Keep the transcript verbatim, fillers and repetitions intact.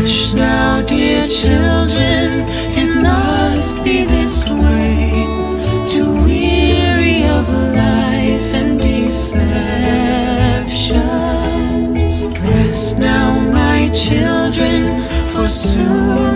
Hush now, dear children, it must be this way. Too weary of life and deceptions. Rest now, my children, for soon